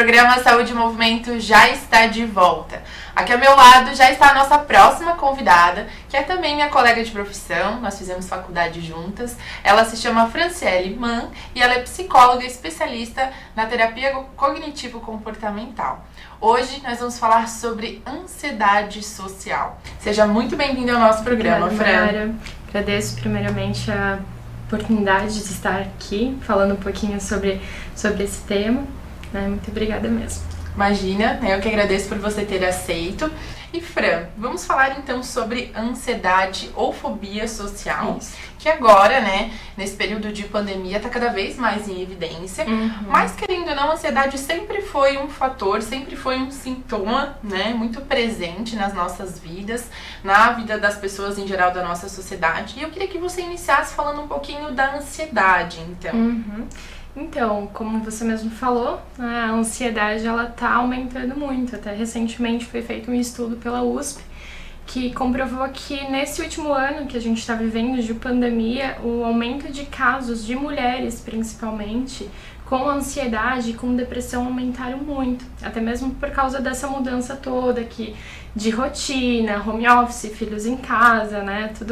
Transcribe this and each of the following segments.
programa Saúde e Movimento já está de volta. Aqui ao meu lado já está a nossa próxima convidada, que é também minha colega de profissão, nós fizemos faculdade juntas. Ela se chama Franciele Mann e ela é psicóloga especialista na terapia cognitivo-comportamental. Hoje nós vamos falar sobre ansiedade social. Seja muito bem-vinda ao nosso programa, Fran. Agradeço primeiramente a oportunidade de estar aqui falando um pouquinho sobre esse tema. Muito obrigada mesmo. Imagina, eu que agradeço por você ter aceito. E Fran, vamos falar então sobre ansiedade ou fobia social, que agora, nesse período de pandemia, está cada vez mais em evidência. Mas querendo ou não, a ansiedade sempre foi um fator, sempre foi um sintoma, muito presente nas nossas vidas, na vida das pessoas em geral da nossa sociedade. E eu queria que você iniciasse falando um pouquinho da ansiedade, então. Então, como você mesmo falou, a ansiedade ela tá aumentando muito. Até recentemente foi feito um estudo pela USP que comprovou que nesse último ano que a gente está vivendo de pandemia, o aumento de casos de mulheres, principalmente, com ansiedade e com depressão aumentaram muito. Até mesmo por causa dessa mudança toda aqui de rotina, home office, filhos em casa,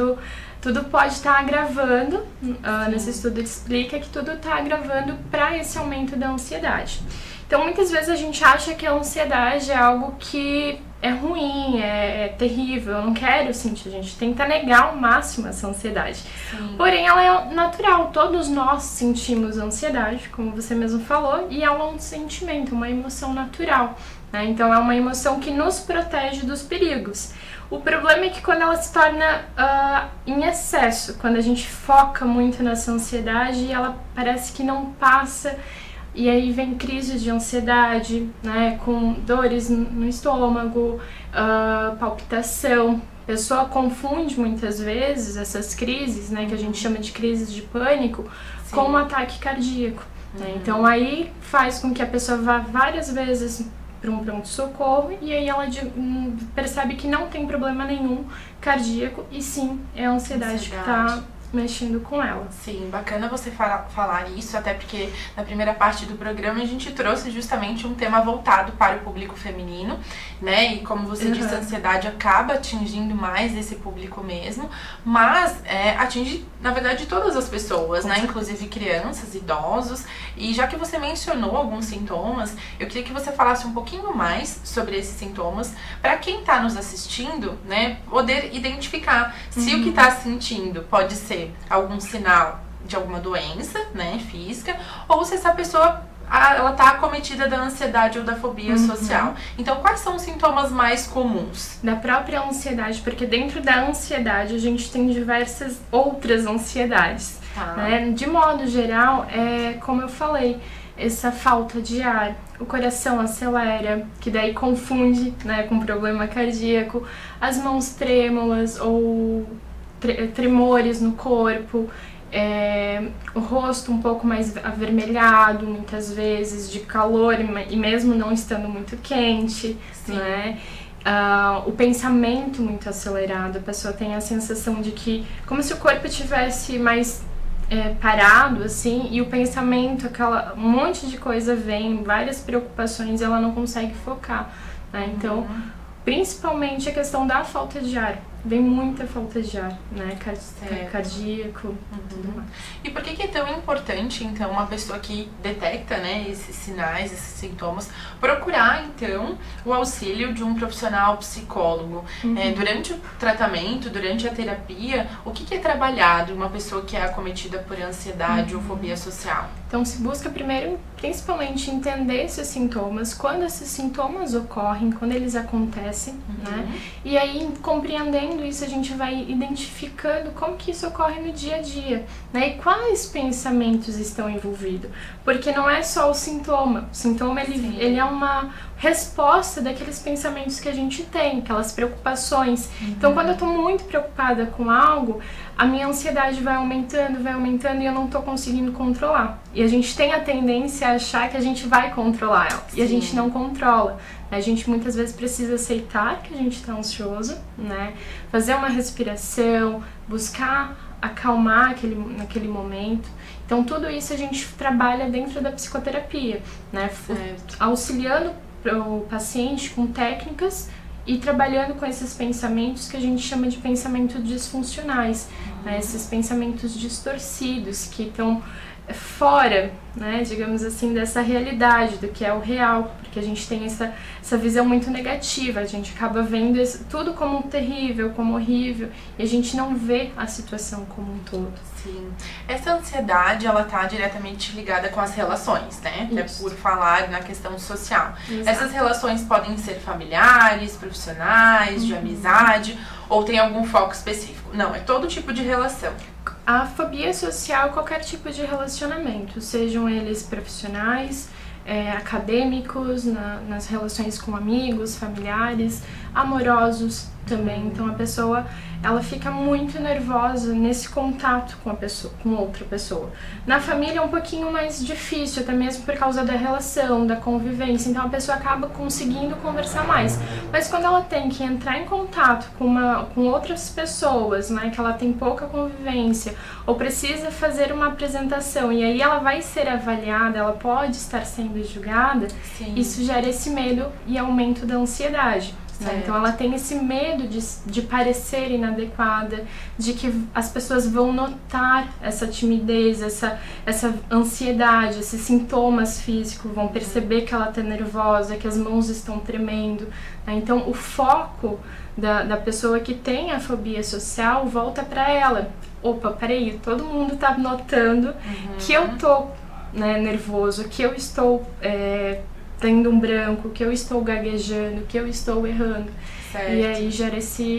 Tudo pode estar agravando, nesse estudo explica que tudo está agravando para esse aumento da ansiedade. Então, muitas vezes a gente acha que a ansiedade é algo que é ruim, é terrível, eu não quero sentir, a gente tenta negar ao máximo essa ansiedade. Porém, ela é natural, todos nós sentimos ansiedade, como você mesmo falou, e é um sentimento, uma emoção natural. Então, é uma emoção que nos protege dos perigos. O problema é que quando ela se torna em excesso, quando a gente foca muito nessa ansiedade, ela parece que não passa, e aí vem crises de ansiedade, com dores no estômago, palpitação. A pessoa confunde muitas vezes essas crises, que a gente chama de crises de pânico, com um ataque cardíaco. Então aí faz com que a pessoa vá várias vezes para um pronto-socorro e aí ela percebe que não tem problema nenhum cardíaco e sim, é a ansiedade que está mexendo com ela. Sim, bacana você falar isso, até porque na primeira parte do programa a gente trouxe justamente um tema voltado para o público feminino, e como você disse, a ansiedade acaba atingindo mais esse público mesmo, mas atinge, na verdade, todas as pessoas, inclusive crianças, idosos. E já que você mencionou alguns sintomas, eu queria que você falasse um pouquinho mais sobre esses sintomas, para quem está nos assistindo, poder identificar se o que está sentindo pode ser algum sinal de alguma doença, física, ou se essa pessoa ela tá acometida da ansiedade ou da fobia social. Então, quais são os sintomas mais comuns? Da própria ansiedade, porque dentro da ansiedade a gente tem diversas outras ansiedades. De modo geral, como eu falei, essa falta de ar, o coração acelera, que daí confunde com problema cardíaco, as mãos trêmulas ou tremores no corpo, o rosto um pouco mais avermelhado, muitas vezes, de calor, e mesmo não estando muito quente, o pensamento muito acelerado, a pessoa tem a sensação de que, como se o corpo tivesse mais parado, assim, e o pensamento, um monte de coisa vem, várias preocupações, e ela não consegue focar, Então, principalmente a questão da falta de ar. Vem muita falta de ar, cardíaco, tudo mais. E por que é tão importante, então, uma pessoa que detecta, esses sinais, esses sintomas, procurar, então, o auxílio de um profissional psicólogo? Durante o tratamento, durante a terapia, o que é trabalhado uma pessoa que é acometida por ansiedade ou fobia social? Então, se busca primeiro, principalmente, entender esses sintomas, quando esses sintomas ocorrem, quando eles acontecem, E aí, compreendendo isso, a gente vai identificando como que isso ocorre no dia a dia, E quais pensamentos estão envolvidos. Porque não é só o sintoma ele é uma resposta daqueles pensamentos que a gente tem, aquelas preocupações. Então, quando eu tô muito preocupada com algo, a minha ansiedade vai aumentando e eu não tô conseguindo controlar. E a gente tem a tendência a achar que a gente vai controlar ela. Sim. E a gente não controla. A gente muitas vezes precisa aceitar que a gente está ansioso, né? Fazer uma respiração, buscar acalmar naquele momento. Então tudo isso a gente trabalha dentro da psicoterapia, né? Auxiliando o paciente com técnicas e trabalhando com esses pensamentos que a gente chama de pensamentos disfuncionais, né? Esses pensamentos distorcidos que estão fora, né, digamos assim, dessa realidade, do que é o real, porque a gente tem essa visão muito negativa, a gente acaba vendo tudo como terrível, como horrível, e a gente não vê a situação como um todo. Sim. Essa ansiedade, ela tá diretamente ligada com as relações, né? Até por falar na questão social. Exato. Essas relações podem ser familiares, profissionais, de amizade, ou tem algum foco específico? Não, é todo tipo de relação. A fobia social é qualquer tipo de relacionamento, sejam eles profissionais, acadêmicos, nas relações com amigos, familiares, amorosos também. Então a pessoa, ela fica muito nervosa nesse contato com outra pessoa. Na família é um pouquinho mais difícil, até mesmo por causa da relação, da convivência, então a pessoa acaba conseguindo conversar mais. Mas quando ela tem que entrar em contato com outras pessoas, né, que ela tem pouca convivência, ou precisa fazer uma apresentação, e aí ela vai ser avaliada, ela pode estar sendo julgada, sim, isso gera esse medo e aumento da ansiedade. Então ela tem esse medo de parecer inadequada, de que as pessoas vão notar essa timidez, essa ansiedade, esses sintomas físicos, vão perceber que ela está nervosa, que as mãos estão tremendo. Então o foco da pessoa que tem a fobia social volta para ela. Opa, peraí, todo mundo está notando que eu tô, né, nervoso, que eu estou tendo um branco, que eu estou gaguejando, que eu estou errando. Certo. E aí gera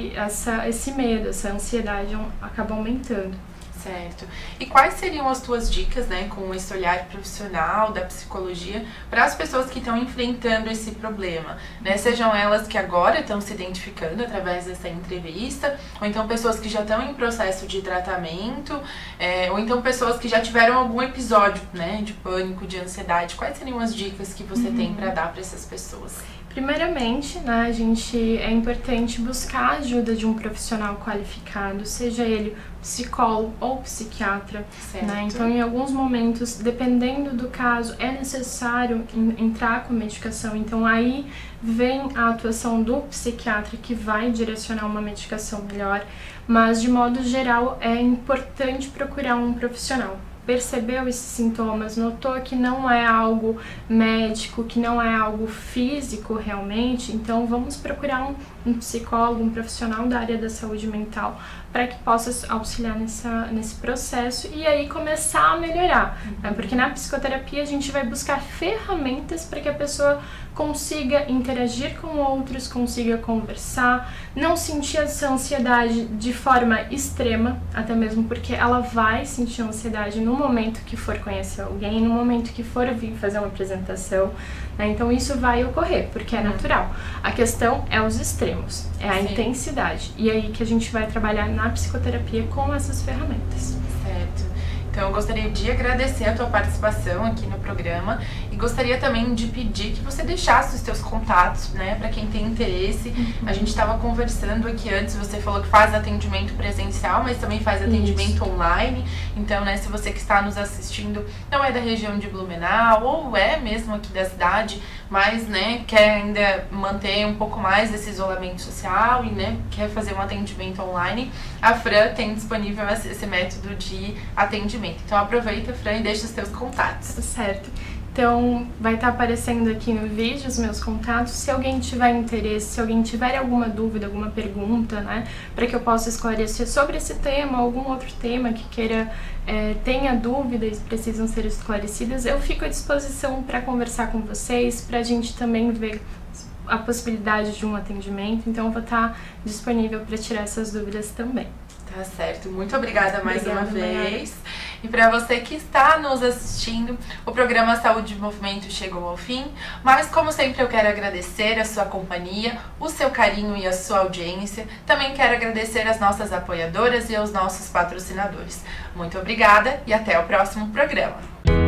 esse medo, essa ansiedade acaba aumentando. Certo. E quais seriam as tuas dicas, né, com esse olhar profissional da psicologia para as pessoas que estão enfrentando esse problema, né? Sejam elas que agora estão se identificando através dessa entrevista, ou então pessoas que já estão em processo de tratamento, ou então pessoas que já tiveram algum episódio, né, de pânico, de ansiedade. Quais seriam as dicas que você tem para dar para essas pessoas? Primeiramente, né, é importante buscar a ajuda de um profissional qualificado, seja ele psicólogo ou psiquiatra, né? Então, em alguns momentos, dependendo do caso, é necessário entrar com medicação. Então, aí vem a atuação do psiquiatra que vai direcionar uma medicação melhor, mas de modo geral é importante procurar um profissional. Percebeu esses sintomas, notou que não é algo médico, que não é algo físico realmente, então vamos procurar um psicólogo, um profissional da área da saúde mental para que possa auxiliar nesse processo e aí começar a melhorar, né? Porque na psicoterapia a gente vai buscar ferramentas para que a pessoa consiga interagir com outros, consiga conversar, não sentir essa ansiedade de forma extrema, até mesmo porque ela vai sentir ansiedade no momento que for conhecer alguém, no momento que for vir fazer uma apresentação, né? Então isso vai ocorrer, porque é natural. A questão é os extremos, é a intensidade, e aí que a gente vai trabalhar na psicoterapia com essas ferramentas. Certo. Então eu gostaria de agradecer a tua participação aqui no programa e gostaria também de pedir que você deixasse os teus contatos, né, para quem tem interesse. A gente estava conversando aqui antes, você falou que faz atendimento presencial, mas também faz atendimento online. Então, né, se você que está nos assistindo não é da região de Blumenau ou é mesmo aqui da cidade, mas, né, quer ainda manter um pouco mais esse isolamento social e, né, quer fazer um atendimento online, a Fran tem disponível esse método de atendimento. Então aproveita, Fran, e deixa os teus contatos. Certo. Então vai estar aparecendo aqui no vídeo os meus contatos. Se alguém tiver interesse, se alguém tiver alguma dúvida, alguma pergunta, né, para que eu possa esclarecer sobre esse tema, algum outro tema que queira, tenha dúvidas e precisam ser esclarecidas, eu fico à disposição para conversar com vocês, para a gente também ver a possibilidade de um atendimento. Então eu vou estar disponível para tirar essas dúvidas também. Tá certo. Muito obrigada mais uma vez. E para você que está nos assistindo, o programa Saúde e Movimento chegou ao fim, mas como sempre eu quero agradecer a sua companhia, o seu carinho e a sua audiência. Também quero agradecer as nossas apoiadoras e aos nossos patrocinadores. Muito obrigada e até o próximo programa.